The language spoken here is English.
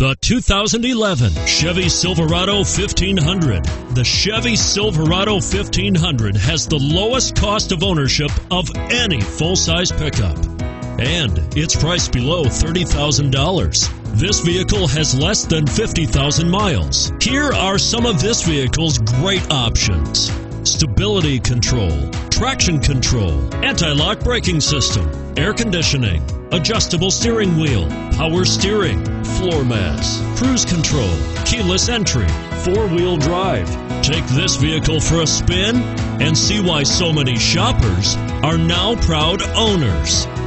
The 2011 Chevy Silverado 1500. The Chevy Silverado 1500 has the lowest cost of ownership of any full-size pickup, and it's priced below $30,000. This vehicle has less than 50,000 miles. Here are some of this vehicle's great options: stability control, traction control, anti-lock braking system, air conditioning, adjustable steering wheel, power steering, floor mats, cruise control, keyless entry, four-wheel drive. Take this vehicle for a spin and see why so many shoppers are now proud owners.